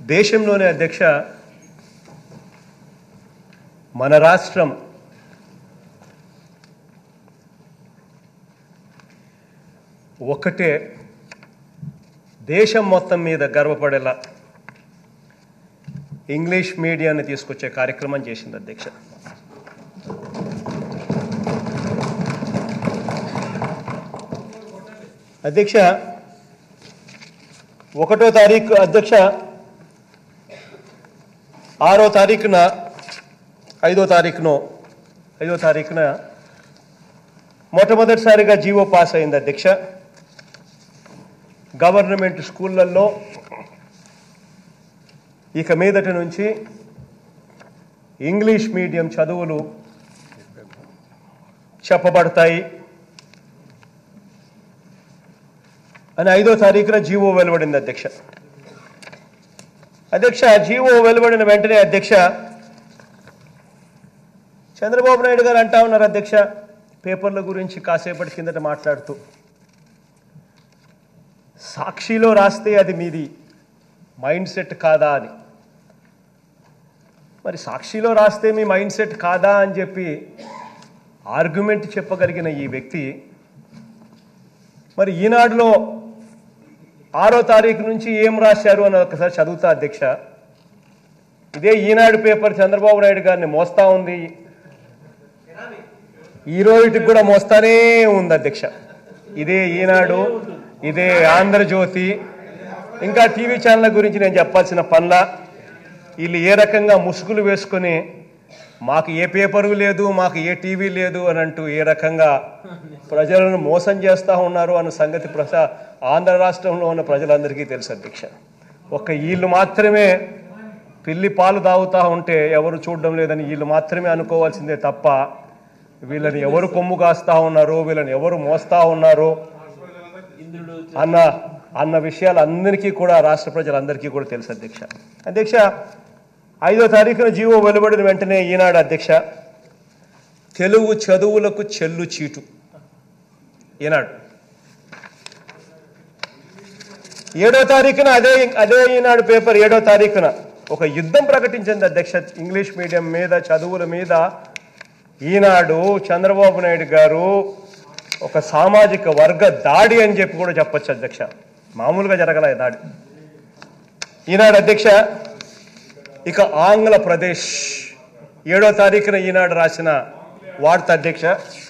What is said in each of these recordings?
దేశంలోనే అధ్యక్ష మన రాష్ట్రం ఒక్కటే దేశం మొత్తం మీద గర్వపడేలా ఇంగ్లీష్ మీడియాన్ని తీసుకొచ్చే కార్యక్రమం చేసింది అధ్యక్ష. అధ్యక్ష 1వ తారీఖు అధ్యక్ష 6వ తారీఖున 5వ తారీఖున మొట్టమొదటిసారిగా జీవో పాస్ అయింది అధ్యక్ష. గవర్నమెంట్ స్కూళ్ళల్లో ఇక మీదటి నుంచి ఇంగ్లీష్ మీడియం చదువులు చెప్పబడతాయి అని 5వ తారీఖున జీవో వెలువడింది అధ్యక్ష. జీవో వెలువడిన వెంటనే అధ్యక్ష చంద్రబాబు నాయుడు గారు అంటా ఉన్నారు అధ్యక్ష, పేపర్ల గురించి కాసేపటి కిందట మాట్లాడుతూ, సాక్షిలో రాస్తే అది మీది మైండ్ సెట్ కాదా అని. మరి సాక్షిలో రాస్తే మీ మైండ్ సెట్ కాదా అని చెప్పి ఆర్గ్యుమెంట్ చెప్పగలిగిన ఈ వ్యక్తి మరి ఈనాడులో 6వ తారీఖు నుంచి ఏం రాశారు అని ఒకసారి చదువుతా అధ్యక్ష. ఇదే ఈనాడు పేపర్ చంద్రబాబు నాయుడు గారిని మోస్తా ఉంది, ఈ రోజుకి కూడా మోస్తానే ఉంది అధ్యక్ష. ఇదే ఈనాడు, ఇదే ఆంధ్రజ్యోతి, ఇంకా టీవీ ఛానళ్ళ గురించి నేను చెప్పాల్సిన పనుల. వీళ్ళు ఏ రకంగా ముసుగులు వేసుకొని మాకు ఏ పేపరు లేదు, మాకు ఏ టీవీ లేదు అని అంటూ ఏ రకంగా ప్రజలను మోసం చేస్తూ ఉన్నారు అన్న సంగతి ఆంధ్ర రాష్ట్రంలో ఉన్న ప్రజలందరికీ తెలుసు అధ్యక్ష. ఒక్క వీళ్ళు మాత్రమే పిల్లి పాలు తాగుతూ ఉంటే ఎవరు చూడడం లేదని వీళ్ళు మాత్రమే అనుకోవాల్సిందే తప్ప వీళ్ళని ఎవరు కొమ్ము కాస్తూ ఉన్నారు, వీళ్ళని ఎవరు మోస్తూ ఉన్నారు అన్న విషయాలు అందరికీ కూడా రాష్ట్ర ప్రజలందరికీ కూడా తెలుసు అధ్యక్ష. 5వ తారీఖున జీవో వెలువడిన వెంటనే ఈనాడు అధ్యక్ష తెలుగు చదువులకు చెల్లు చీటు ఈనాడు. 7వ తారీఖున అదే ఈనాడు పేపర్ 7వ తారీఖున ఒక యుద్ధం ప్రకటించింది అధ్యక్ష ఇంగ్లీష్ మీడియం మీద, చదువుల మీద. ఈనాడు చంద్రబాబు నాయుడు గారు ఒక సామాజిక వర్గ దాడి అని చెప్పి కూడా చెప్పచ్చు అధ్యక్ష, మామూలుగా జరగలే దాడి. ఈనాడు అధ్యక్ష ఇక ఆంధ్రప్రదేశ్ 7వ తారీఖున ఈనాడు రాసిన వార్త అధ్యక్ష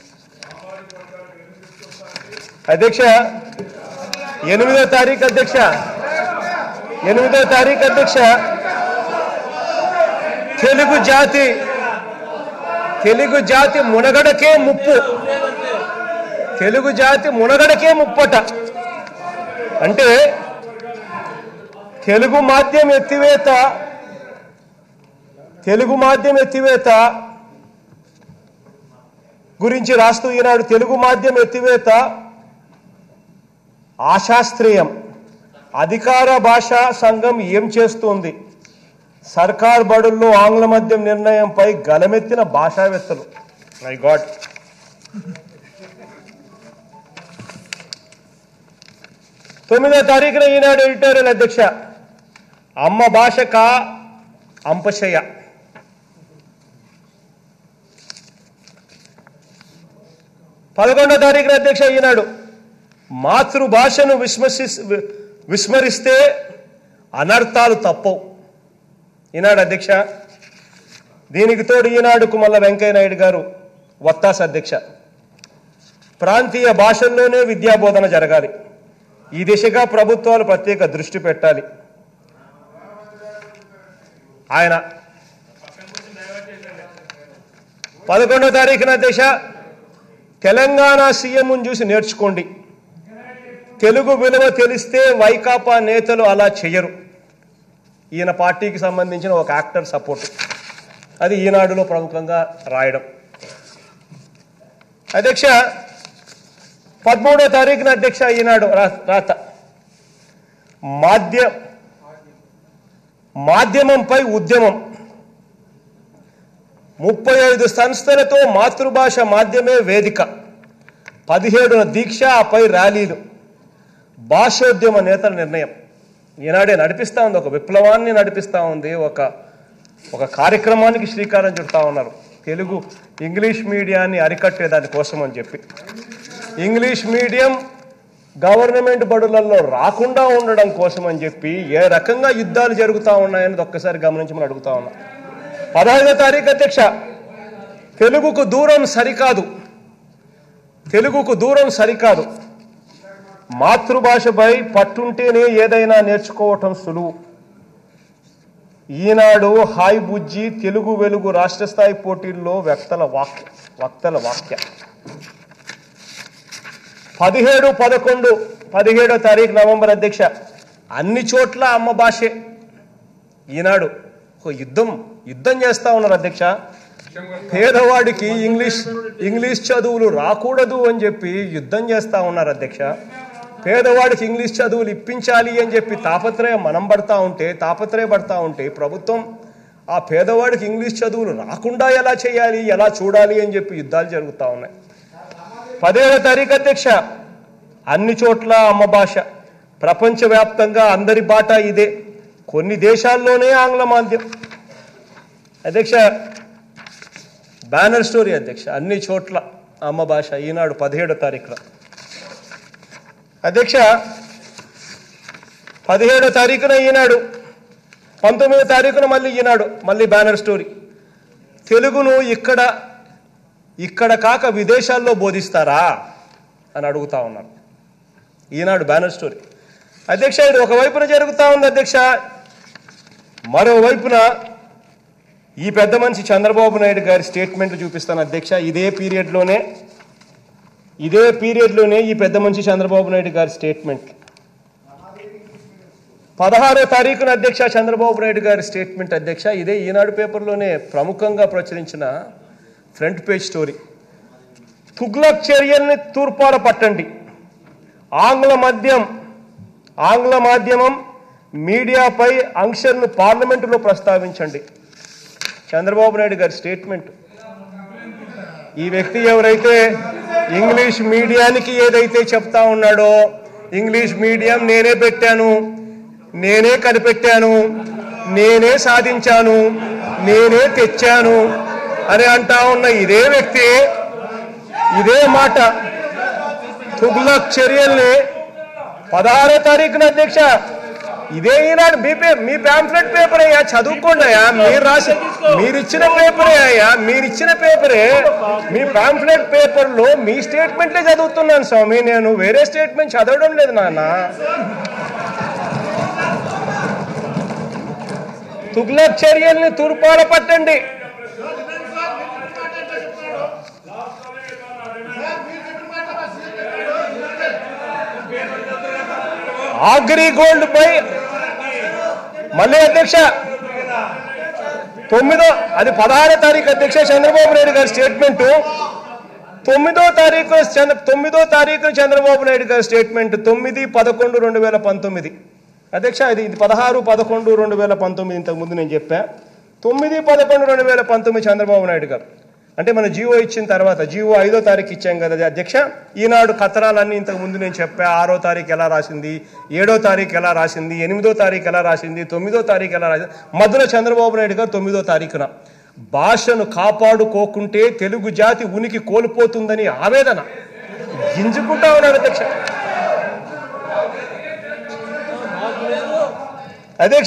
8వ తారీఖు అధ్యక్ష తెలుగు జాతి మునగడకే ముప్పు, తెలుగు జాతి మునగడకే ముప్పట. అంటే తెలుగు మాధ్యం ఎత్తివేత గురించి రాస్తూ ఈనాడు తెలుగు మాధ్యం ఎత్తివేత అశాస్త్రీయం, అధికార భాషా సంఘం ఏం చేస్తుంది, సర్కార్ బడుల్లో ఆంగ్ల మాధ్యం నిర్ణయంపై గలమెత్తిన భాషావేత్తలు. My God. 9వ తారీఖున ఈనాడు ఎడిటోరియల్ అధ్యక్ష అమ్మ భాషక అంపశయ. 11వ తారీఖున అధ్యక్ష ఈనాడు మాతృభాషను విస్మరిస్తే అనర్థాలు తప్పవు ఈనాడు అధ్యక్ష. దీనికి తోడు ఈనాడుకు మళ్ళా వెంకయ్య నాయుడు గారు వత్తాస అధ్యక్ష. ప్రాంతీయ భాషల్లోనే విద్యాబోధన జరగాలి, ఈ దిశగా ప్రభుత్వాలు ప్రత్యేక దృష్టి పెట్టాలి. ఆయన 11వ తారీఖున అధ్యక్ష తెలంగాణ సీఎంను చూసి నేర్చుకోండి, తెలుగు విలువ తెలిస్తే వైకాపా నేతలు అలా చెయ్యరు. ఈయన పార్టీకి సంబంధించిన ఒక యాక్టర్ సపోర్ట్, అది ఈనాడులో ప్రముఖంగా రాయడం అధ్యక్ష. 13వ తారీఖున అధ్యక్ష ఈనాడు రాత మాధ్యమంపై ఉద్యమం, 35 సంస్థలతో మాతృభాష మాధ్యమే వేదిక, 17న దీక్ష, ఆపై ర్యాలీలు, భాషోద్యమ నేతల నిర్ణయం. ఈనాడే నడిపిస్తూ ఉంది, ఒక విప్లవాన్ని నడిపిస్తూ ఉంది, ఒక కార్యక్రమానికి శ్రీకారం చుడతా ఉన్నారు. తెలుగు ఇంగ్లీష్ మీడియాన్ని అరికట్టే దానికోసం అని చెప్పి ఇంగ్లీష్ మీడియం గవర్నమెంట్ బడులలో రాకుండా ఉండడం కోసం అని చెప్పి ఏ రకంగా యుద్ధాలు జరుగుతూ ఉన్నాయని ఒక్కసారి గమనించమని అడుగుతా ఉన్నా. 15వ తారీఖు అధ్యక్ష, తెలుగుకు దూరం సరికాదు. మాతృభాషపై పట్టుంటేనే ఏదైనా నేర్చుకోవటం సులువు. ఈనాడు హాయ్ బుజ్జి తెలుగు వెలుగు రాష్ట్ర స్థాయి పోటీల్లో వక్తల వాక్య 17వ తారీఖు నవంబర్ అధ్యక్ష, అన్ని చోట్ల అమ్మ భాషే. ఈనాడు యుద్ధం చేస్తా ఉన్నారు అధ్యక్ష. పేదవాడికి ఇంగ్లీష్ చదువులు రాకూడదు అని చెప్పి యుద్ధం చేస్తా ఉన్నారు అధ్యక్ష. పేదవాడికి ఇంగ్లీష్ చదువులు ఇప్పించాలి అని చెప్పి తాపత్రయపడతా ఉంటే ప్రభుత్వం ఆ పేదవాడికి ఇంగ్లీష్ చదువులు రాకుండా ఎలా చేయాలి, ఎలా చూడాలి అని చెప్పి యుద్ధాలు జరుగుతూ ఉన్నాయి. 10వ తారీఖు అధ్యక్ష, అన్ని చోట్ల అమ్మ భాష. ప్రపంచవ్యాప్తంగా అందరి బాట ఇదే. కొన్ని దేశాల్లోనే ఆంగ్ల మాధ్యమం. అధ్యక్ష, బ్యానర్ స్టోరీ అధ్యక్ష, అన్ని చోట్ల అమ్మ భాష. ఈనాడు 17వ తారీఖున అధ్యక్ష, 17వ తారీఖున ఈనాడు, 19వ తారీఖున మళ్ళీ బ్యానర్ స్టోరీ. తెలుగును ఇక్కడ కాక విదేశాల్లో బోధిస్తారా అని అడుగుతా ఉన్నారు. ఈనాడు బ్యానర్ స్టోరీ అధ్యక్ష. ఇది ఒకవైపున జరుగుతూ ఉంది అధ్యక్ష. మరోవైపున ఈ పెద్ద మనిషి చంద్రబాబు నాయుడు గారి స్టేట్మెంట్ చూపిస్తాను అధ్యక్ష. ఇదే పీరియడ్లోనే ఈ పెద్ద మనిషి చంద్రబాబు నాయుడు గారి స్టేట్మెంట్ 16వ తారీఖున అధ్యక్ష, చంద్రబాబు నాయుడు గారి స్టేట్మెంట్ అధ్యక్ష. ఇదే ఈనాడు పేపర్లోనే ప్రముఖంగా ప్రచురించిన ఫ్రంట్ పేజ్ స్టోరీ. తుగ్లక్ చర్యల్ని తూర్పాల పట్టండి, ఆంగ్ల మాధ్యమం మీడియాపై ఆంక్షలను పార్లమెంటులో ప్రస్తావించండి. చంద్రబాబు నాయుడు గారి స్టేట్మెంట్. ఈ వ్యక్తి ఎవరైతే ఇంగ్లీష్ మీడియానికి ఏదైతే చెప్తా ఉన్నాడో, ఇంగ్లీష్ మీడియం నేనే పెట్టాను, నేనే కనిపెట్టాను, నేనే సాధించాను, నేనే తెచ్చాను అని అంటా ఉన్న ఇదే వ్యక్తి ఇదే మాట తుగ్లక్ చర్యల్ని 16వ తారీఖున అధ్యక్ష, ఇదే ఈనాడు మీ ప్యాంఫ్లెట్ పేపర్ అయ్యా, చదువుకోండి అయ్యా. మీరిచ్చిన పేపరే మీ ప్యాంఫ్లెట్ పేపర్లో మీ స్టేట్మెంట్లే చదువుతున్నాను స్వామి. నేను వేరే స్టేట్మెంట్ చదవడం లేదు నాన్న. తుగ్లక్ చర్యల్ని తూర్పాల పట్టండి, అగ్రిగోల్డ్ పై మళ్ళీ అధ్యక్ష 16వ తారీఖు అధ్యక్ష చంద్రబాబు నాయుడు గారి స్టేట్మెంట్. 9వ తారీఖు చంద్రబాబు నాయుడు గారి స్టేట్మెంట్ 9/11/2019 అధ్యక్ష. ఇది 16/11/2019 ఇంతకు ముందు నేను చెప్పా. 9/11/2019 చంద్రబాబు నాయుడు గారు అంటే మన జీవో ఇచ్చిన తర్వాత, జీవో 5వ తారీఖు ఇచ్చాం కదా అధ్యక్ష. ఈనాడు కథనాలన్నీ ఇంతకు ముందు నేను చెప్పా. 6వ తారీఖు ఎలా రాసింది, 7వ తారీఖు ఎలా రాసింది, 8వ తారీఖు ఎలా రాసింది, 9వ తారీఖు ఎలా రాసింది. మధ్యలో చంద్రబాబు నాయుడు గారు 9వ తారీఖున భాషను కాపాడుకోకుంటే తెలుగు జాతి ఉనికి కోల్పోతుందని ఆవేదన గింజుకుంటా ఉన్నాడు అధ్యక్ష. అధ్యక్ష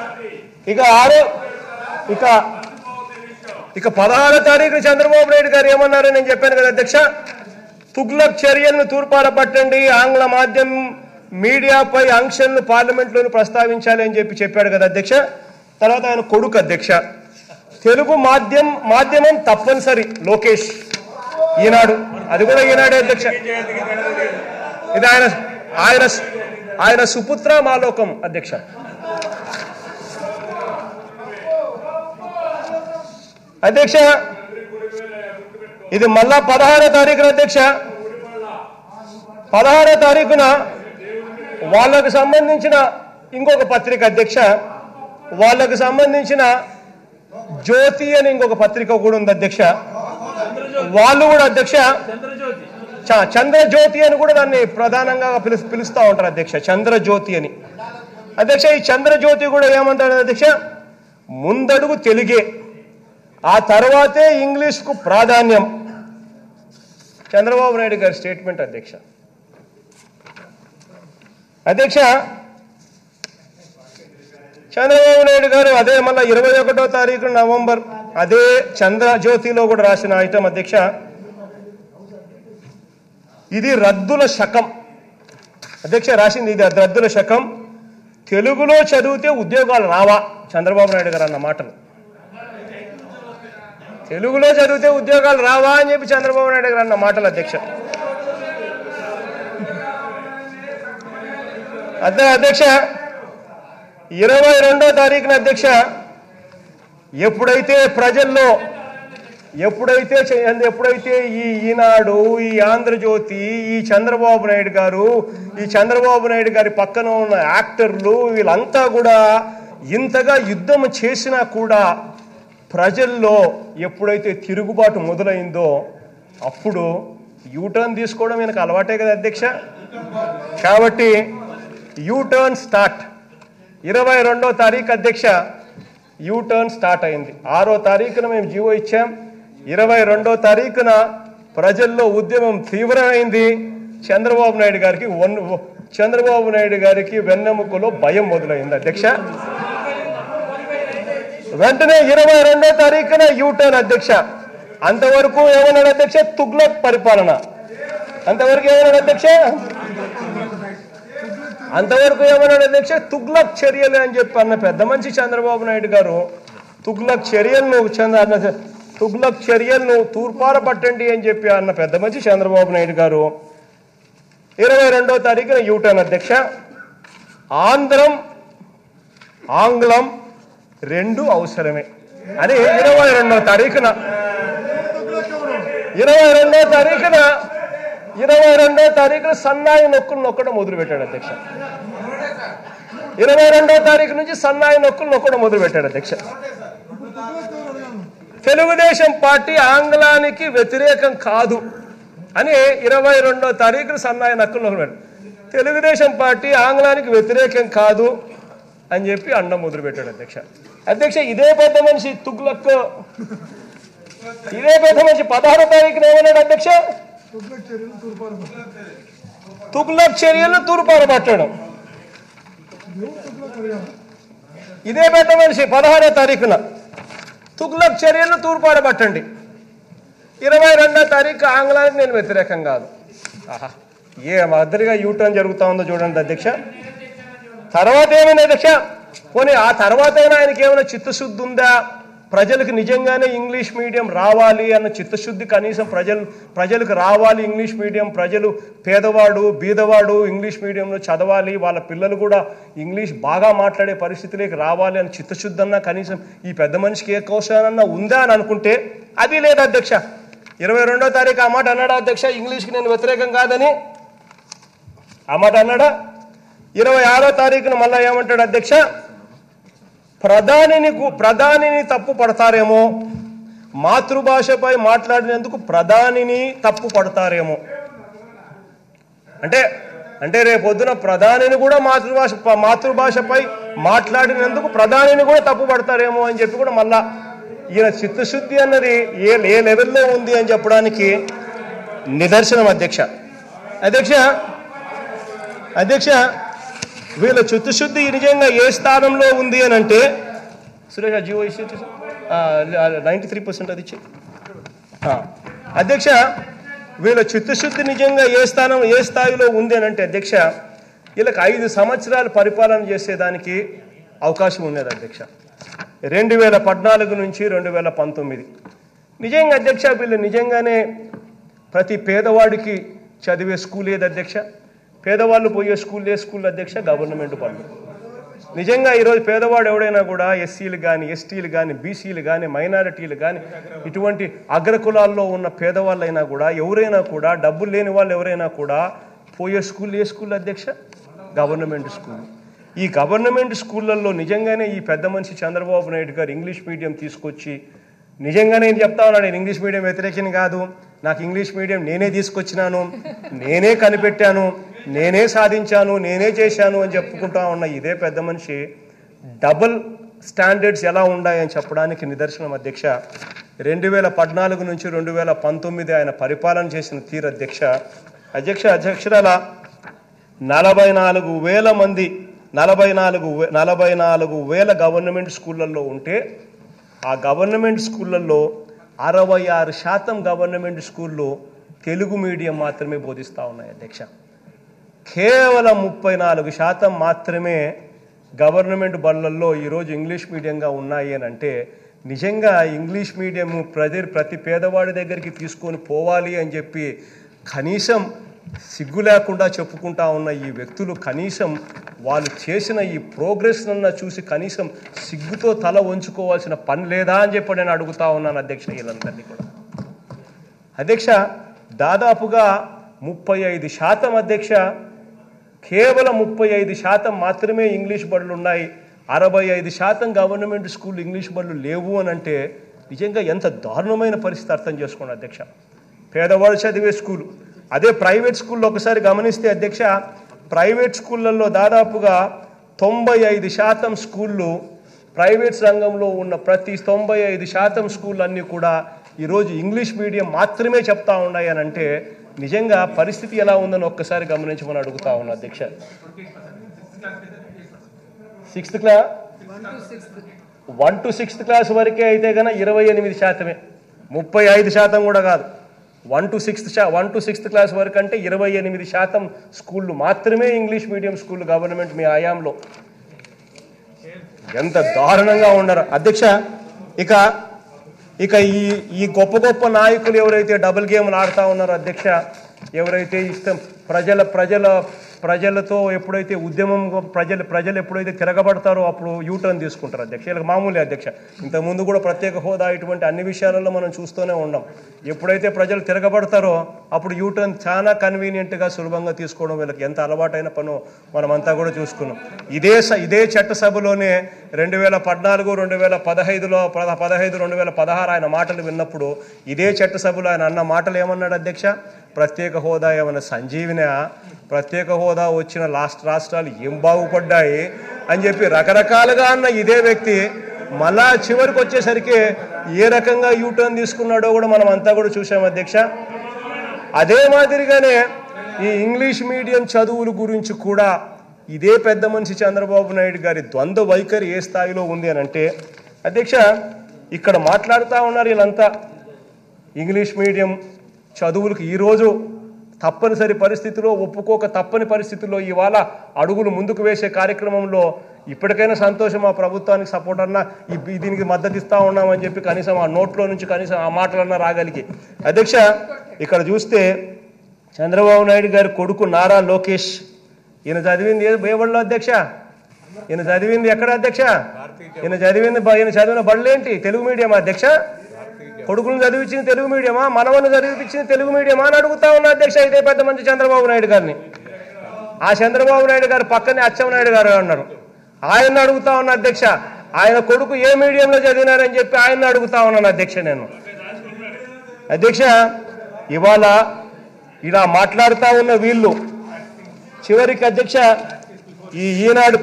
ఇక 16వ తారీఖున చంద్రబాబు నాయుడు గారు ఏమన్నారని నేను చెప్పాను కదా అధ్యక్ష. తుగ్లక్ చర్యలను తూర్పాల పట్టండి, ఆంగ్ల మాధ్యమం మీడియాపై ఆంక్షలను పార్లమెంట్లోనూ ప్రస్తావించాలి అని చెప్పాడు కదా అధ్యక్ష. తర్వాత ఆయన కొడుకు అధ్యక్ష, తెలుగు మాధ్యమం తప్పనిసరి లోకేష్. ఈనాడు, అది కూడా ఈనాడే అధ్యక్ష. ఇది ఆయన సుపుత్ర మాలోకం అధ్యక్ష. అధ్యక్ష ఇది మళ్ళా 16వ తారీఖున అధ్యక్ష, 16వ తారీఖున వాళ్ళకు సంబంధించిన ఇంకొక పత్రిక అధ్యక్ష, వాళ్ళకు సంబంధించిన జ్యోతి అని ఇంకొక పత్రిక కూడా ఉంది అధ్యక్ష. వాళ్ళు కూడా అధ్యక్ష చంద్రజ్యోతి అని కూడా దాన్ని ప్రధానంగా పిలుస్తూ ఉంటారు అధ్యక్ష, చంద్రజ్యోతి అని. అధ్యక్ష ఈ చంద్రజ్యోతి కూడా ఏమంటాడు అధ్యక్ష, ముందడుగు తెలుగే, ఆ తర్వాతే ఇంగ్లీష్కు ప్రాధాన్యం. చంద్రబాబు నాయుడు గారి స్టేట్మెంట్ అధ్యక్ష. అధ్యక్ష చంద్రబాబు నాయుడు గారు అదే మళ్ళీ 21వ తారీఖు నవంబర్ అదే చంద్రజ్యోతిలో కూడా రాసిన ఐటమ్ అధ్యక్ష, ఇది రద్దుల శకం అధ్యక్ష. రాసింది ఇది రద్దుల శకం, తెలుగులో చదివితే ఉద్యోగాలు రావా చంద్రబాబు నాయుడు గారు అన్న మాటలు. తెలుగులో చదివితే ఉద్యోగాలు రావా అని చెప్పి చంద్రబాబు నాయుడు గారు అన్న మాటలు అధ్యక్ష. అధ్యక్ష 22వ తారీఖున అధ్యక్ష, ఎప్పుడైతే ప్రజల్లో ఎప్పుడైతే ఈ ఈనాడు, ఈ ఆంధ్రజ్యోతి, ఈ చంద్రబాబు నాయుడు గారి పక్కన ఉన్న యాక్టర్లు వీళ్ళంతా కూడా ఇంతగా యుద్ధం చేసినా కూడా ప్రజల్లో ఎప్పుడైతే తిరుగుబాటు మొదలైందో అప్పుడు యూటర్న్ తీసుకోవడం ఈయనకు అలవాటే కదా అధ్యక్ష. కాబట్టి యూటర్న్ స్టార్ట్ 22వ తారీఖు అధ్యక్ష, యూటర్న్ స్టార్ట్ అయింది. 6వ తారీఖున మేము జీవో ఇచ్చాం. 22వ తారీఖున ప్రజల్లో ఉద్యమం తీవ్రమైంది. చంద్రబాబు నాయుడు గారికి వెన్నెముకలో భయం మొదలైంది అధ్యక్ష. వెంటనే 22వ తారీఖున యూటర్న్ అధ్యక్ష. అంతవరకు ఏమన్నాడు అధ్యక్ష, తుగ్లక్ పరిపాలన. అంతవరకు ఏమన్నాడు అధ్యక్ష, తుగ్లక్ చర్యలు అని చెప్పి అన్న పెద్ద మనిషి చంద్రబాబు నాయుడు గారు తుగ్లక్ చర్యలను తూర్పార పట్టండి అని చెప్పి అన్న పెద్ద మనిషి చంద్రబాబు నాయుడు గారు 22వ తారీఖున యూటర్న్ అధ్యక్ష. ఆంగ్లం రెండు అవసరమే అని 22వ తారీఖున 22వ తారీఖున సన్నాయి నొక్కులు నొక్కడం మొదలుపెట్టాడు అధ్యక్ష. 22వ తారీఖు నుంచి సన్నాయి నొక్కులు నొక్కడం మొదలుపెట్టాడు అధ్యక్ష. తెలుగుదేశం పార్టీ ఆంగ్లానికి వ్యతిరేకం కాదు అని 22వ తారీఖున సన్నాయి నొక్కులు నొక్కడం. తెలుగుదేశం పార్టీ ఆంగ్లానికి వ్యతిరేకం కాదు అని చెప్పి అండం మొదలుపెట్టాడు అధ్యక్ష. ఇదే పెద్ద మనిషి తుగ్లక్ 16వ తారీఖున ఏమన్నాడు అధ్యక్ష, తుగ్లక్ చర్యలను తూర్పార పట్టడం. ఇదే పెద్ద మనిషి 16వ తారీఖున తుగ్లక్ చర్యలను తూర్పార పట్టండి. 22వ తారీఖు ఆంగ్లానికి నేను వ్యతిరేకం కాదు. ఏ మద్దతుగా యూటర్న్ జరుగుతా ఉందో చూడండి అధ్యక్ష. తర్వాత ఏమైనా అధ్యక్ష, పోనీ ఆ తర్వాత అయినా ఆయనకి ఏమైనా చిత్తశుద్ధి ఉందా, ప్రజలకు నిజంగానే ఇంగ్లీష్ మీడియం రావాలి అన్న చిత్తశుద్ధి కనీసం ప్రజలకు రావాలి ఇంగ్లీష్ మీడియం, ప్రజలు పేదవాడు బీదవాడు ఇంగ్లీష్ మీడియంలో చదవాలి, వాళ్ళ పిల్లలు కూడా ఇంగ్లీష్ బాగా మాట్లాడే పరిస్థితిలోకి రావాలి అని చిత్తశుద్ధి అన్నా కనీసం ఈ పెద్ద మనిషికి ఏ కౌశలన్నా ఉందా అని అనుకుంటే అది లేదు అధ్యక్ష. 22వ తారీఖు ఆ మాట అన్నాడా అధ్యక్ష, ఇంగ్లీష్కి నేను వ్యతిరేకం కాదని ఆ మాట అన్నాడా? 26వ తారీఖున మళ్ళా ఏమంటాడు అధ్యక్ష, ప్రధానిని తప్పు పడతారేమో, మాతృభాషపై మాట్లాడినందుకు ప్రధానిని తప్పు పడతారేమో. అంటే రేపొద్దున ప్రధానిని కూడా మాతృభాషపై మాట్లాడినందుకు ప్రధానిని కూడా తప్పు పడతారేమో అని చెప్పి కూడా మళ్ళా ఈయన చిత్తశుద్ధి అన్నది ఏ లెవెల్లో ఉంది అని చెప్పడానికి నిదర్శనం అధ్యక్ష. వీళ్ళ చిత్తశుద్ధి నిజంగా ఏ స్థానంలో ఉంది అని అంటే, సురేష్ జీవో ఇష్యూ 93% అది ఇచ్చే అధ్యక్ష, వీళ్ళ చిత్తశుద్ధి నిజంగా ఏ స్థాయిలో ఉంది అని అంటే అధ్యక్ష, వీళ్ళకి 5 సంవత్సరాలు పరిపాలన చేసేదానికి అవకాశం ఉన్నది అధ్యక్ష. 2014 నుంచి 2019 నిజంగా అధ్యక్ష, వీళ్ళు నిజంగానే ప్రతి పేదవాడికి చదివే స్కూల్ ఏది అధ్యక్ష, పేదవాళ్ళు పోయే స్కూల్ అధ్యక్ష, గవర్నమెంట్ పనులు. నిజంగా ఈరోజు పేదవాడు ఎవడైనా కూడా ఎస్సీలు కానీ ఎస్టీలు కానీ బీసీలు కానీ మైనారిటీలు కానీ ఇటువంటి అగ్రకులాల్లో ఉన్న పేదవాళ్ళైనా కూడా ఎవరైనా కూడా డబ్బులు లేని వాళ్ళు ఎవరైనా కూడా పోయే స్కూల్ ఏ స్కూల్ అధ్యక్ష, గవర్నమెంట్ స్కూల్. ఈ గవర్నమెంట్ స్కూళ్ళల్లో నిజంగానే ఈ పెద్ద మనిషి చంద్రబాబు నాయుడు గారు ఇంగ్లీష్ మీడియం తీసుకొచ్చి నిజంగా నేను చెప్తా ఉన్నాను, నేను ఇంగ్లీష్ మీడియం వ్యతిరేకిని కాదు, నాకు ఇంగ్లీష్ మీడియం నేనే తీసుకొచ్చినాను, నేనే కనిపెట్టాను, నేనే సాధించాను, నేనే చేశాను అని చెప్పుకుంటా ఉన్న ఇదే పెద్ద మనిషి డబుల్ స్టాండర్డ్స్ ఎలా ఉన్నాయని చెప్పడానికి నిదర్శనం అధ్యక్ష. 2014 నుంచి 2019 ఆయన పరిపాలన చేసిన తీరు అధ్యక్షురాల 44,000 మంది 44,000 గవర్నమెంట్ స్కూళ్ళల్లో ఉంటే ఆ గవర్నమెంట్ స్కూళ్ళల్లో 66% గవర్నమెంట్ స్కూళ్ళు తెలుగు మీడియం మాత్రమే బోధిస్తూ ఉన్నాయి అధ్యక్ష. కేవలం 34% మాత్రమే గవర్నమెంట్ బళ్ళల్లో ఈరోజు ఇంగ్లీష్ మీడియంగా ఉన్నాయి అని అంటే నిజంగా ఇంగ్లీష్ మీడియం ప్రతి పేదవాడి దగ్గరికి తీసుకొని పోవాలి అని చెప్పి కనీసం సిగ్గు లేకుండా చెప్పుకుంటా ఉన్న ఈ వ్యక్తులు కనీసం వాళ్ళు చేసిన ఈ ప్రోగ్రెస్ నన్న చూసి కనీసం సిగ్గుతో తల వంచుకోవాల్సిన పని లేదా అని చెప్పి నేను అడుగుతా ఉన్నాను అధ్యక్ష. వీళ్ళందరినీ కూడా అధ్యక్ష దాదాపుగా 35% అధ్యక్ష, కేవలం 35% మాత్రమే ఇంగ్లీష్ బడులు ఉన్నాయి, 65% గవర్నమెంట్ స్కూల్ ఇంగ్లీష్ బడులు లేవు అని అంటే నిజంగా ఎంత దారుణమైన పరిస్థితి అర్థం చేసుకోండి అధ్యక్ష. పేదవాళ్ళు చదివే స్కూలు. అదే ప్రైవేట్ స్కూల్లో ఒకసారి గమనిస్తే అధ్యక్ష, ప్రైవేట్ స్కూళ్ళల్లో దాదాపుగా 95% స్కూళ్ళు, ప్రైవేట్ రంగంలో ఉన్న ప్రతి 95% స్కూళ్ళు అన్నీ కూడా ఈరోజు ఇంగ్లీష్ మీడియం మాత్రమే చెప్తా ఉన్నాయి అని అంటే నిజంగా పరిస్థితి ఎలా ఉందని ఒక్కసారి గమనించమని అడుగుతా ఉన్నా అధ్యక్ష. 6th class 1 to 6th class వరకే అయితే కన్నా 28%, 35% కూడా కాదు. 1 to 6th క్లాస్ వరకు అంటే 28% స్కూళ్ళు మాత్రమే ఇంగ్లీష్ మీడియం స్కూళ్ళు గవర్నమెంట్ మీ హయాంలో. ఎంత దారుణంగా ఉండరు అధ్యక్ష. ఇక ఈ గొప్ప నాయకులు ఎవరైతే డబుల్ గేమ్లు ఆడుతూ ఉన్నారో అధ్యక్ష, ఎవరైతే ఇష్టం ప్రజలతో ఎప్పుడైతే ఉద్యమం ప్రజలు ఎప్పుడైతే తిరగబడతారో అప్పుడు యూటర్న్ తీసుకుంటారు అధ్యక్ష. వీళ్ళకి మామూలే అధ్యక్ష. ఇంతకుముందు కూడా ప్రత్యేక హోదా ఇటువంటి అన్ని విషయాలలో మనం చూస్తూనే ఉన్నాం. ఎప్పుడైతే ప్రజలు తిరగబడతారో అప్పుడు యూటర్న్ చాలా కన్వీనియంట్గా సులభంగా తీసుకోవడం వీళ్ళకి ఎంత అలవాటైన పనో మనమంతా కూడా చూసుకున్నాం. ఇదే చట్టసభలోనే 2014, 2015లో 2016 ఆయన మాటలు విన్నప్పుడు ఇదే చట్టసభలో ఆయన అన్న మాటలు ఏమన్నాడు అధ్యక్ష? ప్రత్యేక హోదా ఏమన్నా సంజీవినా, ప్రత్యేక హోదా వచ్చిన రాష్ట్రాలు ఏం బాగుపడ్డాయి అని చెప్పి రకరకాలుగా అన్న ఇదే వ్యక్తి మళ్ళా చివరికి వచ్చేసరికి ఏ రకంగా యూటర్న్ తీసుకున్నాడో కూడా మనం అంతా కూడా చూసాం అధ్యక్ష. అదే మాదిరిగానే ఈ ఇంగ్లీష్ మీడియం చదువుల గురించి కూడా ఇదే పెద్ద మనిషి చంద్రబాబు నాయుడు గారి ద్వంద్వ వైఖరి ఏ స్థాయిలో ఉంది అని అంటే అధ్యక్ష, ఇక్కడ మాట్లాడుతూ ఉన్నారు వీళ్ళంతా ఇంగ్లీష్ మీడియం చదువులకు ఈరోజు తప్పనిసరి పరిస్థితిలో ఒప్పుకోక తప్పని పరిస్థితుల్లో ఇవాళ అడుగులు ముందుకు వేసే కార్యక్రమంలో ఇప్పటికైనా సంతోషం, ఆ ప్రభుత్వానికి సపోర్ట్ అన్నా దీనికి మద్దతు ఇస్తూ ఉన్నామని చెప్పి కనీసం ఆ నోట్లో నుంచి కనీసం ఆ మాటలన్నా రాగలిగి అధ్యక్ష. ఇక్కడ చూస్తే చంద్రబాబు నాయుడు గారి కొడుకు నారా లోకేష్, ఈయన చదివింది ఏ బడిలో అధ్యక్ష? ఈయన చదివింది ఎక్కడ అధ్యక్ష? ఈయన చదివిన బడులేంటి? తెలుగు మీడియం అధ్యక్ష. కొడుకులను చదివించింది తెలుగు మీడియమా, మనవన్ని చదివించింది తెలుగు మీడియమా అని అడుగుతా ఉన్నా అధ్యక్ష. ఇదే పెద్ద మంచి చంద్రబాబు నాయుడు గారిని. ఆ చంద్రబాబు నాయుడు గారు పక్కనే అచ్చెన్నాయుడు గారు ఉన్నారు, ఆయన అడుగుతా ఉన్నా అధ్యక్ష. ఆయన కొడుకు ఏ మీడియంలో చదివినారని చెప్పి ఆయన అడుగుతా ఉన్నాను అధ్యక్ష నేను. అధ్యక్ష ఇవాళ ఇలా మాట్లాడుతూ ఉన్న వీళ్ళు చివరికి అధ్యక్ష ఈ ఈనాడు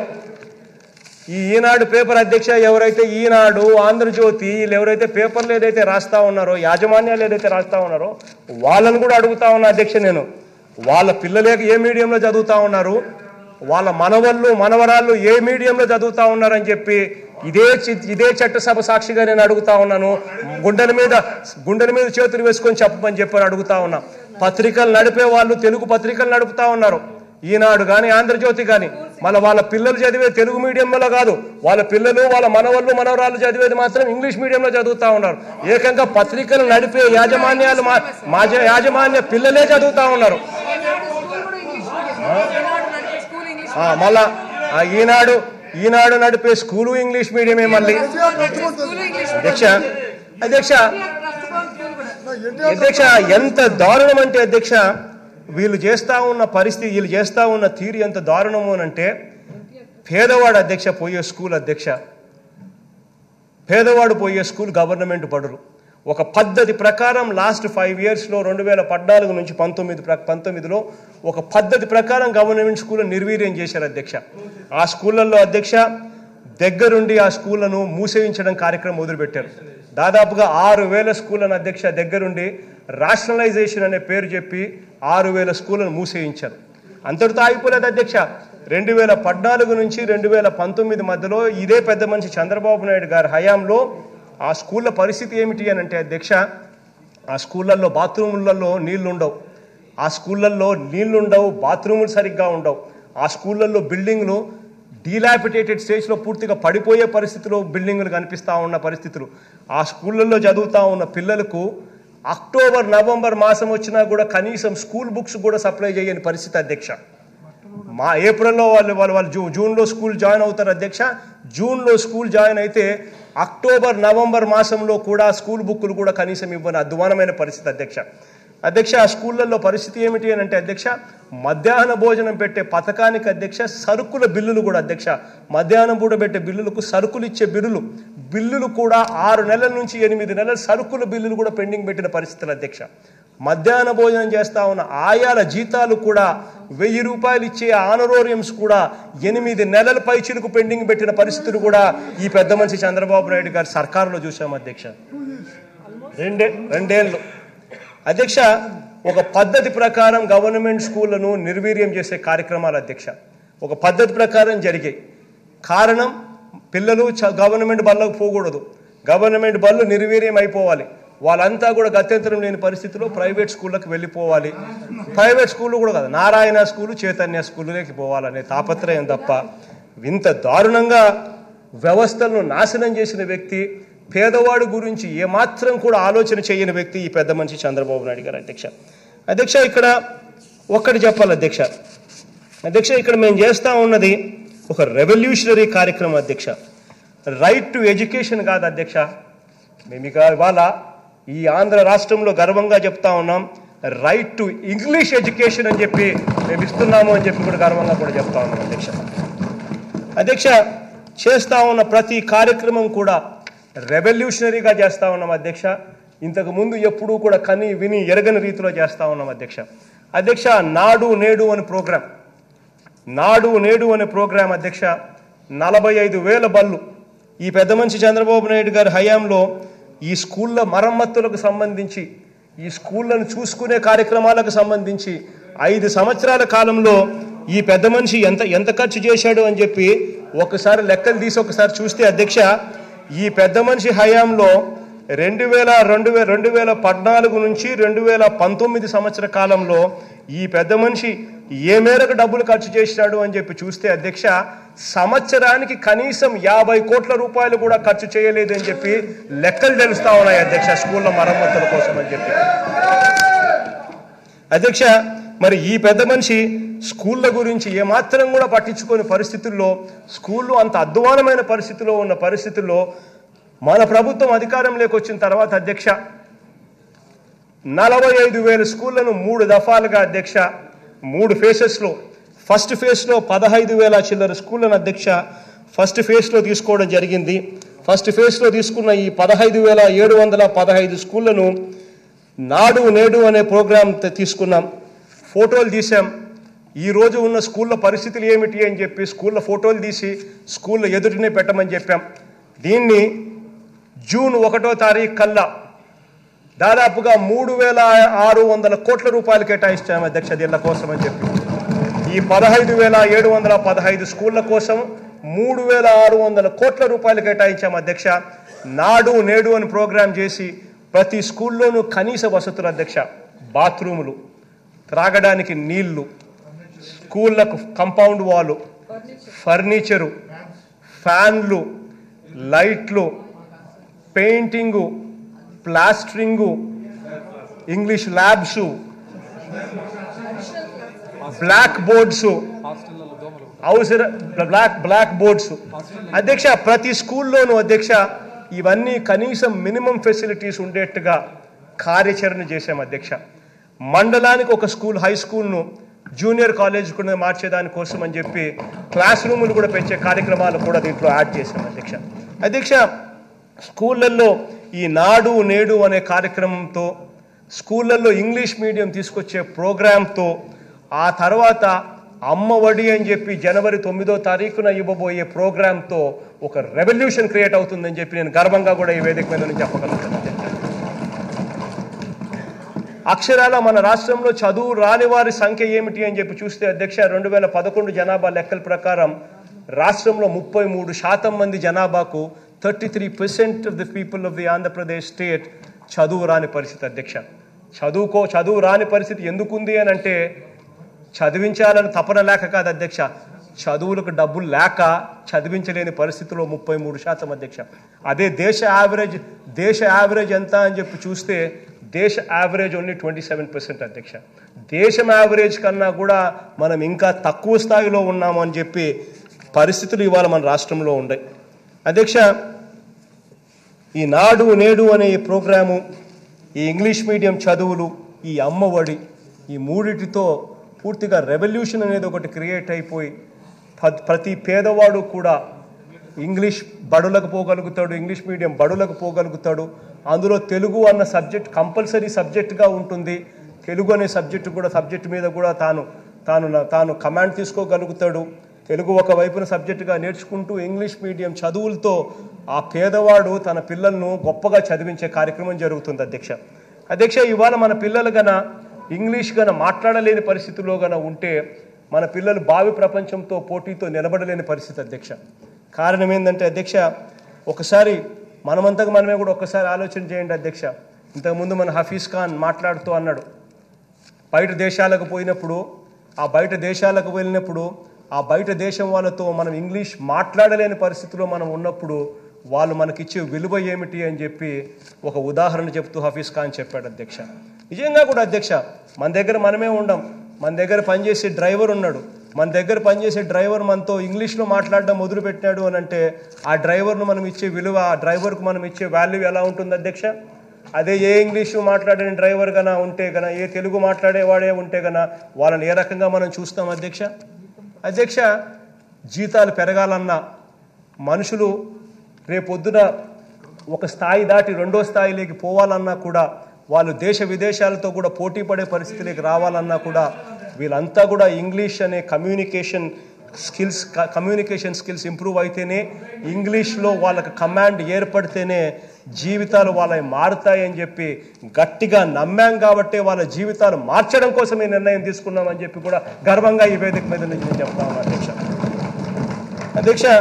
పేపర్ అధ్యక్ష, ఎవరైతే ఈనాడు, ఆంధ్రజ్యోతి వీళ్ళు ఎవరైతే పేపర్లు ఏదైతే రాస్తా ఉన్నారో, యాజమాన్యాలు ఏదైతే రాస్తా ఉన్నారో వాళ్ళని కూడా అడుగుతా ఉన్నా అధ్యక్ష నేను. వాళ్ళ పిల్లలే ఏ మీడియంలో చదువుతా ఉన్నారు, వాళ్ళ మనవరాళ్ళు ఏ మీడియంలో చదువుతా ఉన్నారని చెప్పి ఇదే చట్టసభ సాక్షిగా నేను అడుగుతా ఉన్నాను. గుండెల మీద చేతులు వేసుకొని చెప్పమని చెప్పని అడుగుతా ఉన్నా. పత్రికలు నడిపే వాళ్ళు తెలుగు పత్రికలు నడుపుతా ఉన్నారు, ఈనాడు కానీ ఆంధ్రజ్యోతి కానీ. వాళ్ళ పిల్లలు చదివే తెలుగు మీడియంలో కాదు, వాళ్ళ పిల్లలు వాళ్ళ మనవరాళ్ళు చదివేది మాత్రం ఇంగ్లీష్ మీడియంలో చదువుతా ఉన్నారు. ఏకంగా పత్రికలు నడిపే యాజమాన్య పిల్లలే చదువుతా ఉన్నారు. మళ్ళా ఈనాడు నడిపే స్కూలు ఇంగ్లీష్ మీడియమే మళ్ళీ అధ్యక్ష. ఎంత దారుణం అంటే అధ్యక్ష, వీళ్ళు చేస్తా ఉన్న తీరు ఎంత దారుణము అని అంటే, పేదవాడు అధ్యక్ష పోయే స్కూల్ అధ్యక్ష పేదవాడు పోయే స్కూల్ గవర్నమెంట్ బడులు. ఒక పద్ధతి ప్రకారం లాస్ట్ 5 yearsలో 2014 నుంచి 19లో ఒక పద్ధతి ప్రకారం గవర్నమెంట్ స్కూల్ నిర్వీర్యం చేశారు అధ్యక్ష. ఆ స్కూళ్ళల్లో అధ్యక్ష దగ్గరుండి ఆ స్కూళ్లను మూసేయించడం కార్యక్రమం మొదలుపెట్టారు. దాదాపుగా 6,000 స్కూళ్లను అధ్యక్ష దగ్గరుండి రాషనలైజేషన్ అనే పేరు చెప్పి 6,000 స్కూళ్లను మూసేయించారు. అంతటితో ఆగిపోలేదు అధ్యక్ష. 2014 నుంచి 2019 మధ్యలో ఇదే పెద్ద మనిషి చంద్రబాబు నాయుడు గారి హయాంలో ఆ స్కూళ్ళ పరిస్థితి ఏమిటి అని అంటే అధ్యక్ష, ఆ స్కూళ్ళల్లో బాత్రూములలో నీళ్లుండవు, ఆ స్కూళ్ళల్లో నీళ్లుండవు, బాత్రూములు సరిగ్గా ఉండవు, ఆ స్కూళ్ళల్లో బిల్డింగ్లు డీలాపిటేటెడ్ స్టేజ్లో పూర్తిగా పడిపోయే పరిస్థితిలో బిల్డింగులు కనిపిస్తూ ఉన్న పరిస్థితులు. ఆ స్కూళ్ళల్లో చదువుతూ ఉన్న పిల్లలకు అక్టోబర్ నవంబర్ మాసం వచ్చినా కూడా కనీసం స్కూల్ బుక్స్ కూడా సప్లై చేయని పరిస్థితి అధ్యక్ష. మా ఏప్రిల్లో వాళ్ళు జూన్లో స్కూల్ జాయిన్ అవుతారు అధ్యక్ష. జూన్లో స్కూల్ జాయిన్ అయితే అక్టోబర్ నవంబర్ మాసంలో కూడా స్కూల్ బుక్కులు కూడా కనీసం ఇవ్వని అధ్వానమైన పరిస్థితి అధ్యక్ష. ఆ స్కూళ్ళల్లో పరిస్థితి ఏమిటి అని అంటే అధ్యక్ష, మధ్యాహ్న భోజనం పెట్టే పథకానికి అధ్యక్ష సరుకుల బిల్లులు కూడా అధ్యక్ష, మధ్యాహ్నం పూట పెట్టే బిల్లులకు సరుకులు ఇచ్చే బిల్లులు కూడా 6 నెలల నుంచి 8 నెలల సరుకుల బిల్లులు కూడా పెండింగ్ పెట్టిన పరిస్థితులు అధ్యక్ష. మధ్యాహ్న భోజనం చేస్తా ఉన్న ఆయాల జీతాలు కూడా 1000 రూపాయలు ఇచ్చే ఆనరోరియంస్ కూడా 8 నెలల పైచిలకు పెండింగ్ పెట్టిన పరిస్థితులు కూడా ఈ పెద్ద మనిషి చంద్రబాబు నాయుడు గారి సర్కారులో చూసాం అధ్యక్ష. రెండేళ్ళు అధ్యక్ష ఒక పద్ధతి ప్రకారం గవర్నమెంట్ స్కూళ్లను నిర్వీర్యం చేసే కార్యక్రమాలు అధ్యక్ష ఒక పద్ధతి ప్రకారం జరిగాయి. కారణం పిల్లలు గవర్నమెంట్ బళ్ళకు పోకూడదు, గవర్నమెంట్ బళ్ళు నిర్వీర్యం అయిపోవాలి, వాళ్ళంతా కూడా గత్యంతరం లేని పరిస్థితిలో ప్రైవేట్ స్కూళ్ళకి వెళ్ళిపోవాలి. ప్రైవేట్ స్కూళ్ళు కూడా కాదు, నారాయణ స్కూలు, చైతన్య స్కూళ్ళకి పోవాలనే తాపత్రయం తప్ప ఇంత దారుణంగా వ్యవస్థలను నాశనం చేసిన వ్యక్తి, పేదవాడు గురించి ఏమాత్రం కూడా ఆలోచన చేయని వ్యక్తి ఈ పెద్ద మనిషి చంద్రబాబు నాయుడు గారు అధ్యక్ష. ఇక్కడ ఒక్కటి చెప్పాలి అధ్యక్ష, ఇక్కడ మేము చేస్తూ ఉన్నది ఒక రెవల్యూషనరీ కార్యక్రమం అధ్యక్ష. రైట్ టు ఎడ్యుకేషన్ కాదు అధ్యక్ష, మేము ఇవాళ ఈ ఆంధ్ర రాష్ట్రంలో గర్వంగా చెప్తా ఉన్నాం, రైట్ టు ఇంగ్లీష్ ఎడ్యుకేషన్ అని చెప్పి మేము ఇస్తున్నాము అని చెప్పి కూడా గర్వంగా కూడా చెప్తా ఉన్నాం అధ్యక్ష. చేస్తూ ఉన్న ప్రతి కార్యక్రమం కూడా రెవల్యూషనరీగా చేస్తూ ఉన్నాం అధ్యక్ష. ఇంతకు ముందు ఎప్పుడూ కూడా కని విని ఎరగని రీతిలో చేస్తూ ఉన్నాం అధ్యక్ష. నాడు నేడు అనే ప్రోగ్రాం అధ్యక్ష 45,000 బళ్ళు ఈ పెద్ద మనిషి చంద్రబాబు నాయుడు గారి హయాంలో ఈ స్కూళ్ళ మరమ్మతులకు సంబంధించి, ఈ స్కూళ్ళను చూసుకునే కార్యక్రమాలకు సంబంధించి 5 సంవత్సరాల కాలంలో ఈ పెద్ద మనిషి ఎంత ఖర్చు చేశాడు అని చెప్పి ఒకసారి లెక్కలు తీసి ఒకసారి చూస్తే అధ్యక్ష, ఈ పెద్ద మనిషి హయాంలో 2014 నుంచి 2019 సంవత్సర కాలంలో ఈ పెద్ద మనిషి ఏ మేరకు డబ్బులు ఖర్చు చేసినాడు అని చెప్పి చూస్తే అధ్యక్ష, సంవత్సరానికి కనీసం 50 కోట్ల రూపాయలు కూడా ఖర్చు చేయలేదు అని చెప్పి లెక్కలు తెలుస్తా ఉన్నాయి అధ్యక్ష, స్కూళ్ళ మరమ్మతుల కోసం అని చెప్పి అధ్యక్ష. మరి ఈ పెద్ద మనిషి స్కూళ్ళ గురించి ఏమాత్రం కూడా పట్టించుకునే పరిస్థితుల్లో, స్కూళ్ళు అంత అధ్వానమైన పరిస్థితిలో ఉన్న పరిస్థితుల్లో మన ప్రభుత్వం అధికారంలోకి వచ్చిన తర్వాత అధ్యక్ష 45,000 స్కూళ్లను 3 దఫాలుగా అధ్యక్ష 3 ఫేసెస్లో, ఫస్ట్ ఫేజ్లో 15,000 చిల్లర స్కూళ్లను అధ్యక్ష ఫస్ట్ ఫేజ్లో తీసుకోవడం జరిగింది. ఫస్ట్ ఫేజ్లో తీసుకున్న ఈ 15,715 స్కూళ్లను నాడు నేడు అనే ప్రోగ్రాం తీసుకున్నాం, ఫోటోలు తీసాం. ఈరోజు ఉన్న స్కూళ్ళ పరిస్థితులు ఏమిటి అని చెప్పి స్కూళ్ళ ఫోటోలు తీసి స్కూళ్ళ ఎదుటినే పెట్టమని చెప్పాం. దీన్ని జూన్ 1వ తారీఖు కల్లా దాదాపుగా 3,600 కోట్ల రూపాయలు కేటాయిస్తాం అధ్యక్ష దీళ్ళ కోసం అని చెప్పి. ఈ 15,715 స్కూళ్ళ కోసం 3,600 కోట్ల రూపాయలు కేటాయించాం అధ్యక్ష. నాడు నేడు అని ప్రోగ్రాం చేసి ప్రతి స్కూల్లోనూ కనీస వసతులు అధ్యక్ష, బాత్రూములు, త్రాగడానికి నీళ్లు, స్కూళ్లకు కంపౌండ్ వాలు, ఫర్నిచరు, ఫ్యాన్లు, లైట్లు, painting, plastering, English labs, black boards, black boards అధ్యక్ష ప్రతి స్కూల్లోనూ అధ్యక్ష ఇవన్నీ కనీసం మినిమం ఫెసిలిటీస్ ఉండేట్టుగా కార్యాచరణ చేశాం అధ్యక్ష. మండలానికి ఒక స్కూల్, హై స్కూల్ను జూనియర్ కాలేజ్ కూడా మార్చేదానికోసం అని చెప్పి క్లాస్ రూములు కూడా పెంచే కార్యక్రమాలు కూడా దీంట్లో యాడ్ చేశాం అధ్యక్ష. స్కూళ్ళల్లో ఈ నాడు నేడు అనే కార్యక్రమంతో, స్కూళ్ళల్లో ఇంగ్లీష్ మీడియం తీసుకొచ్చే ప్రోగ్రాంతో, ఆ తర్వాత అమ్మ ఒడి అని చెప్పి జనవరి 9వ తారీఖున ఇవ్వబోయే ప్రోగ్రాంతో ఒక రెవల్యూషన్ క్రియేట్ అవుతుందని చెప్పి నేను గర్వంగా కూడా ఈ వేదిక మీద నుంచి చెప్పగలుగుతాను. అక్షరాల మన రాష్ట్రంలో చదువు రాని వారి సంఖ్య ఏమిటి అని చెప్పి చూస్తే అధ్యక్ష, 2011 జనాభా లెక్కల ప్రకారం రాష్ట్రంలో 33% మంది జనాభాకు 33% of the people of the Andhra Pradesh state చదువు రాని పరిస్థితి అధ్యక్ష. చదువు రాని పరిస్థితి ఎందుకుంది అని అంటే చదివించాలని తపన లేక కాదు అధ్యక్ష, చదువులకు డబ్బులు లేక చదివించలేని పరిస్థితిలో 33% అధ్యక్ష. అదే దేశ యావరేజ్ ఎంత అని చెప్పి చూస్తే దేశ యావరేజ్ ఓన్లీ 27% అధ్యక్ష. దేశం యావరేజ్ కన్నా కూడా మనం ఇంకా తక్కువ స్థాయిలో ఉన్నాము అని చెప్పి పరిస్థితులు ఇవాళ మన రాష్ట్రంలో ఉన్నాయి అధ్యక్ష. ఈ నాడు నేడు అనే ఈ ప్రోగ్రాము, ఈ ఇంగ్లీష్ మీడియం చదువులు, ఈ అమ్మ ఒడి, ఈ మూడిటితో పూర్తిగా రెవల్యూషన్ అనేది ఒకటి క్రియేట్ అయిపోయి ప్రతి పేదవాడు కూడా ఇంగ్లీష్ బడులకు పోగలుగుతాడు, ఇంగ్లీష్ మీడియం బడులకు పోగలుగుతాడు. అందులో తెలుగు అన్న సబ్జెక్ట్ కంపల్సరీ సబ్జెక్ట్గా ఉంటుంది. తెలుగు అనే సబ్జెక్టు మీద కూడా తాను కమాండ్ తీసుకోగలుగుతాడు. తెలుగు ఒకవైపున సబ్జెక్టుగా నేర్చుకుంటూ ఇంగ్లీష్ మీడియం చదువులతో ఆ పేదవాడు తన పిల్లలను గొప్పగా చదివించే కార్యక్రమం జరుగుతుంది అధ్యక్ష. ఇవాళ మన పిల్లలు ఇంగ్లీష్ మాట్లాడలేని పరిస్థితుల్లో ఉంటే మన పిల్లలు భావి ప్రపంచంతో పోటీతో నిలబడలేని పరిస్థితి అధ్యక్ష. కారణం ఏంటంటే అధ్యక్ష, ఒకసారి మనమే కూడా ఒక్కసారి ఆలోచన చేయండి అధ్యక్ష. ఇంతకుముందు మన హఫీజ్ ఖాన్ మాట్లాడుతూ అన్నాడు, బయట దేశాలకు పోయినప్పుడు, ఆ బయట దేశాలకు వెళ్ళినప్పుడు ఆ బయట దేశం వాళ్ళతో మనం ఇంగ్లీష్ మాట్లాడలేని పరిస్థితిలో మనం ఉన్నప్పుడు వాళ్ళు మనకిచ్చే విలువ ఏమిటి అని చెప్పి ఒక ఉదాహరణ చెప్తూ హఫీజ్ ఖాన్ చెప్పాడు అధ్యక్ష. నిజంగా కూడా అధ్యక్ష, మన దగ్గర మనమే ఉండం, మన దగ్గర పనిచేసే డ్రైవర్ ఉన్నాడు, మన దగ్గర పనిచేసే డ్రైవర్ మనతో ఇంగ్లీష్లో మాట్లాడడం మొదలుపెట్టినాడు అని అంటే ఆ డ్రైవర్ను మనం ఇచ్చే విలువ, ఆ డ్రైవర్కు మనం ఇచ్చే వాల్యూ ఎలా ఉంటుంది అధ్యక్ష? అదే ఏ ఇంగ్లీషు మాట్లాడిన డ్రైవర్ ఉంటే ఏ తెలుగు మాట్లాడేవాడే ఉంటే వాళ్ళని ఏ రకంగా మనం చూస్తాం అధ్యక్ష. జీతాలు పెరగాలన్నా, మనుషులు రేపొద్దున ఒక స్థాయి దాటి రెండో స్థాయిలోకి పోవాలన్నా కూడా, వాళ్ళు దేశ విదేశాలతో కూడా పోటీ పడే పరిస్థితిలోకి రావాలన్నా కూడా వీళ్ళంతా కూడా ఇంగ్లీష్ అనే కమ్యూనికేషన్ స్కిల్స్ ఇంప్రూవ్ అయితేనే, ఇంగ్లీష్లో వాళ్ళకి కమాండ్ ఏర్పడితేనే జీవితాలు వాళ్ళవి మారుతాయని చెప్పి గట్టిగా నమ్మాం. కాబట్టి వాళ్ళ జీవితాలు మార్చడం కోసం ఈ నిర్ణయం తీసుకున్నామని చెప్పి కూడా గర్వంగా ఈ వేదిక మీద నుంచి నేను చెప్తాను అధ్యక్ష.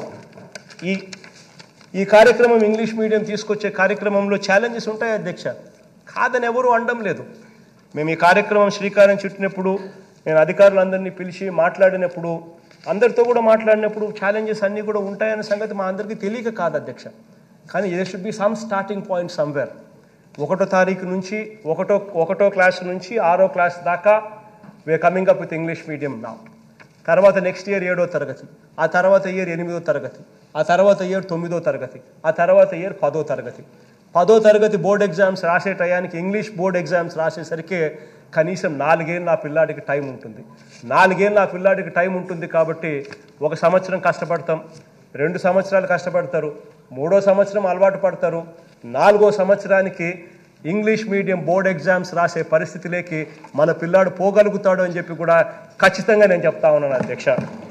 ఈ కార్యక్రమం ఇంగ్లీష్ మీడియం తీసుకొచ్చే కార్యక్రమంలో ఛాలెంజెస్ ఉంటాయి అధ్యక్ష, కాదని ఎవరు అనడం లేదు. మేము ఈ కార్యక్రమం శ్రీకారం చుట్టినప్పుడు, నేను అధికారులందరినీ పిలిచి మాట్లాడినప్పుడు, అందరితో కూడా మాట్లాడినప్పుడు ఛాలెంజెస్ అన్నీ కూడా ఉంటాయనే సంగతి మా అందరికీ తెలియక కాదు అధ్యక్ష. కానీ there should be some starting point somewhere. 1వ తారీఖు నుంచి 1వ క్లాస్ నుంచి 6వ క్లాస్ దాకా we are coming up with English medium నా. తర్వాత నెక్స్ట్ ఇయర్ 7వ తరగతి, ఆ తర్వాత ఇయర్ 8వ తరగతి, ఆ తర్వాత ఇయర్ 9వ తరగతి, ఆ తర్వాత ఇయర్ 10వ తరగతి. 10వ తరగతి బోర్డ్ ఎగ్జామ్స్ రాసే టయానికి, ఇంగ్లీష్ బోర్డ్ ఎగ్జామ్స్ రాసేసరికి కనీసం 4 ఏళ్ళు నా పిల్లాడికి టైం ఉంటుంది. 4 ఏళ్ళు నా పిల్లాడికి టైం ఉంటుంది కాబట్టి 1 సంవత్సరం కష్టపడతాం, 2 సంవత్సరాలు కష్టపడతారు, 3వ సంవత్సరం అలవాటు పడతారు, 4వ సంవత్సరానికి ఇంగ్లీష్ మీడియం బోర్డ్ ఎగ్జామ్స్ రాసే పరిస్థితిలోకి మన పిల్లాడు పోగలుగుతాడు అని చెప్పి కూడా ఖచ్చితంగా నేను చెప్తా ఉన్నాను అధ్యక్ష.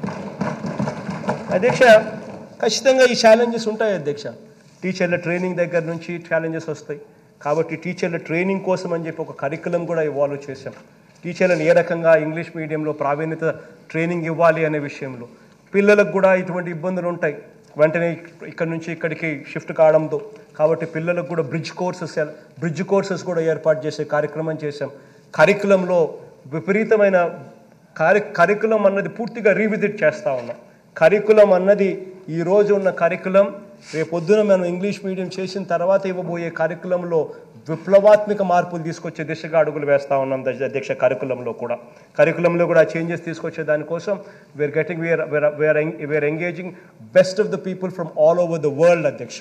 ఖచ్చితంగా ఈ ఛాలెంజెస్ ఉంటాయి అధ్యక్ష. టీచర్ల ట్రైనింగ్ దగ్గర నుంచి ఛాలెంజెస్ వస్తాయి. కాబట్టి టీచర్ల ట్రైనింగ్ కోసం అని చెప్పి ఒక కరికులం కూడా ఇవాల్వ్ చేశాం. టీచర్లను ఏ రకంగా ఇంగ్లీష్ మీడియంలో ప్రావీణ్యత ట్రైనింగ్ ఇవ్వాలి అనే విషయంలో పిల్లలకు కూడా ఇటువంటి ఇబ్బందులు ఉంటాయి, వెంటనే ఇక్కడ నుంచి ఇక్కడికి షిఫ్ట్ కావడంతో. కాబట్టి పిల్లలకు కూడా బ్రిడ్జ్ కోర్సెస్ కూడా ఏర్పాటు చేసే కార్యక్రమం చేశాం. కరికులంలో విపరీతమైన కరికులం అన్నది పూర్తిగా రీవిజిట్ చేస్తూ ఉన్నాం. కరికులం అన్నది ఈరోజు ఉన్న కరికులం రేపొద్దున మనం ఇంగ్లీష్ మీడియం చేసిన తర్వాత ఇవ్వబోయే కరికులంలో విప్లవాత్మక మార్పులు తీసుకొచ్చే దిశగా అడుగులు వేస్తూ ఉన్నాం అధ్యక్ష. కరికులంలో కూడా చేంజెస్ తీసుకొచ్చే దానికోసం we are engaging best of the people from all over the world అధ్యక్ష.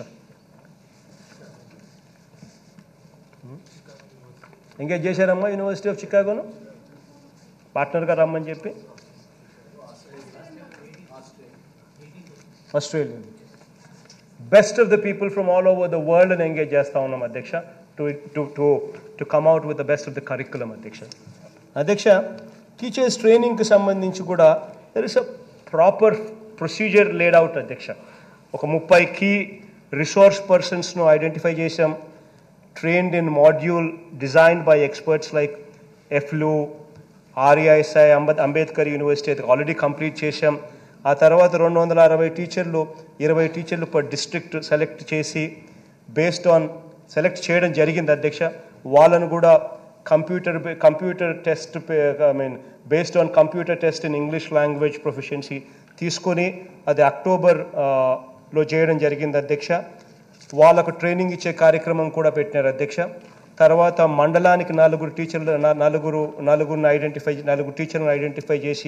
ఎంగేజ్ చేశారమ్మా యూనివర్సిటీ ఆఫ్ చికాగోను పార్ట్నర్గా రమ్మని చెప్పి. Australia best of the people from all over the world engage చేస్తూ ఉన్నాం అధ్యక్ష to come out with the best of the curriculum అధ్యక్ష టీచర్స్ ట్రైనింగ్కి సంబంధించి కూడా there is a proper procedure laid out అధ్యక్ష. ఒక 30 కీ రిసోర్స్ పర్సన్స్ను ఐడెంటిఫై చేశాం. trained in module designed by experts like FLU, REISI, Ambedkar University already complete chesam. ఆ తర్వాత 260 టీచర్లు 20 టీచర్లు పర్ డిస్ట్రిక్ట్ సెలెక్ట్ చేసి బేస్డ్ ఆన్ సెలెక్ట్ చేయడం జరిగింది అధ్యక్ష. వాళ్ళను కూడా computer test based on computer test in English language proficiency తీసుకొని అది అక్టోబర్లో చేయడం జరిగింది అధ్యక్ష. వాళ్ళకు ట్రైనింగ్ ఇచ్చే కార్యక్రమం కూడా పెట్టినారు అధ్యక్ష. తర్వాత మండలానికి 4 టీచర్లను ఐడెంటిఫై చేసి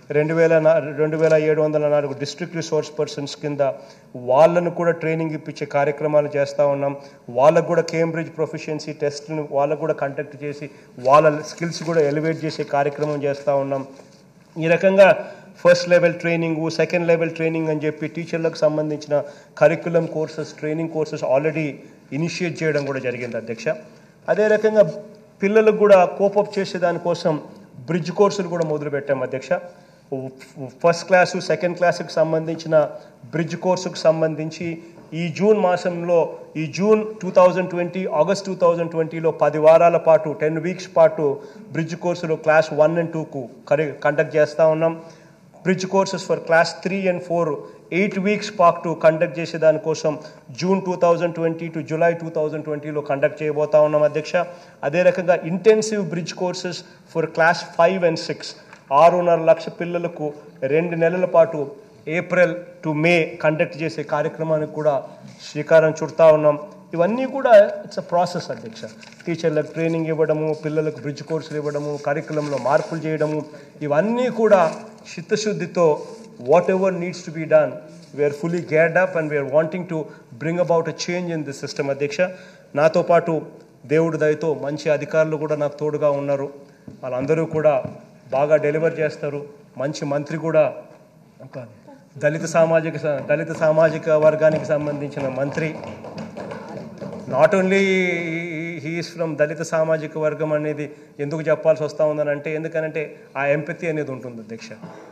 2704 డిస్ట్రిక్ట్ రిసోర్స్ పర్సన్స్ కింద వాళ్ళను కూడా ట్రైనింగ్ ఇప్పించే కార్యక్రమాలు చేస్తూ ఉన్నాం. వాళ్ళకు కూడా కేంబ్రిడ్జ్ ప్రొఫిషియన్సీ టెస్ట్ను వాళ్ళకు కూడా కండక్ట్ చేసి వాళ్ళ స్కిల్స్ కూడా ఎలివేట్ చేసే కార్యక్రమం చేస్తూ ఉన్నాం. ఈ రకంగా first level training, second level training అని చెప్పి టీచర్లకు సంబంధించిన curriculum courses, training courses already initiate చేయడం కూడా జరిగింది అధ్యక్ష. అదే రకంగా పిల్లలకు కూడా కోపప్ చేసే దానికోసం బ్రిడ్జ్ కోర్సులు కూడా మొదలుపెట్టాం అధ్యక్ష. ఫస్ట్ క్లాసు సెకండ్ క్లాసుకు సంబంధించిన బ్రిడ్జ్ కోర్సుకు సంబంధించి ఈ జూన్ మాసంలో ఈ జూన్ 2020 ఆగస్ట్ 2020లో 10 వారాల పాటు 10 వీక్స్ పాటు బ్రిడ్జ్ కోర్సులు క్లాస్ 1 and 2కు కండక్ట్ చేస్తూ ఉన్నాం. Bridge courses for class 3 and 4 8 weeks పాటు కండక్ట్ చేసే దానికోసం జూన్ 2020 టు జూలై 2020లో కండక్ట్ చేయబోతా ఉన్నాం అధ్యక్ష. అదే రకంగా intensive bridge courses for class 5 and 6 6.5 lakh పిల్లలకు 2 నెలల పాటు ఏప్రిల్ టు మే కండక్ట్ చేసే కార్యక్రమానికి కూడా శ్రీకారం చుడతా ఉన్నాం. ఇవన్నీ కూడా ఇట్స్ అ ప్రాసెస్ అధ్యక్ష. టీచర్లకు ట్రైనింగ్ ఇవ్వడము, పిల్లలకు బ్రిడ్జ్ కోర్సులు ఇవ్వడము, కరికులంలో మార్పులు చేయడము, ఇవన్నీ కూడా చిత్తశుద్ధితో whatever needs to be done we are fully geared up and we are wanting to bring about a change in this system అధ్యక్ష. నాతో పాటు దేవుడి దయతో మంచి అధికారులు కూడా నాకు తోడుగా ఉన్నారు. వాళ్ళందరూ కూడా బాగా డెలివర్ చేస్తారు. మంచి మంత్రి కూడా దళిత సామాజిక వర్గానికి సంబంధించిన మంత్రి. నాట్ ఓన్లీ హీఈస్ ఫ్రమ్ దళిత సామాజిక వర్గం అనేది ఎందుకు చెప్పాల్సి వస్తూ ఉందనంటే, ఎందుకనంటే ఆ ఎంపతి అనేది ఉంటుంది అధ్యక్ష.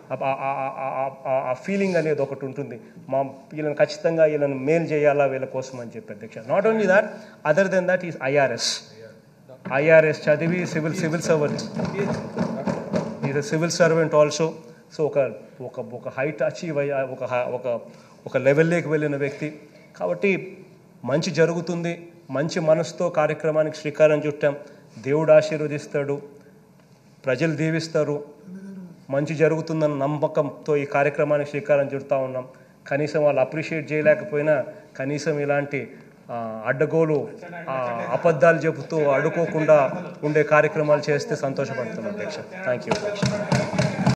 ఆ ఫీలింగ్ అనేది ఒకటి ఉంటుంది. వీళ్ళని ఖచ్చితంగా వీళ్ళని మేలు చేయాలా వీళ్ళ కోసం అని చెప్పి అధ్యక్ష. Not only that, other than that is IRS చదివి civil servant, is a civil servant also. So ఒక హైట్ అచీవ్ అయ్యా ఒక లెవెల్లోకి వెళ్ళిన వ్యక్తి కాబట్టి మంచి జరుగుతుంది. మంచి మనసుతో కార్యక్రమానికి శ్రీకారం చుట్టాం. దేవుడు ఆశీర్వదిస్తాడు, ప్రజలు దీవిస్తారు, మంచి జరుగుతుందన్న నమ్మకంతో ఈ కార్యక్రమానికి శ్రీకారం చుడతా ఉన్నాం. కనీసం వాళ్ళు అప్రిషియేట్ చేయలేకపోయినా కనీసం ఇలాంటి అడ్డగోలు అబద్ధాలు చెబుతూ అడుకోకుండా ఉండే కార్యక్రమాలు చేస్తే సంతోషపడుతున్నాం అధ్యక్ష. Thank you.